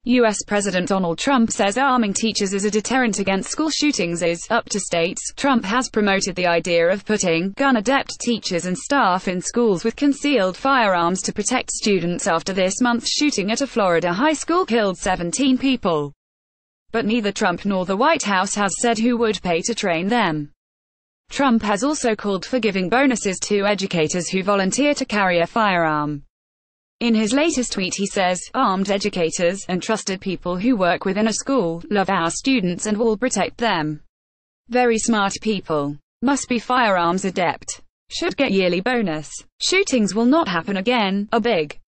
U.S. President Donald Trump says arming teachers is a deterrent against school shootings is up to states. Trump has promoted the idea of putting gun-adept teachers and staff in schools with concealed firearms to protect students after this month's shooting at a Florida high school killed 17 people. But neither Trump nor the White House has said who would pay to train them. Trump has also called for giving bonuses to educators who volunteer to carry a firearm. In his latest tweet he says, "Armed educators, and trusted people who work within a school, love our students and will protect them. Very smart people. Must be firearms adept. Should get yearly bonus. Shootings will not happen again. A big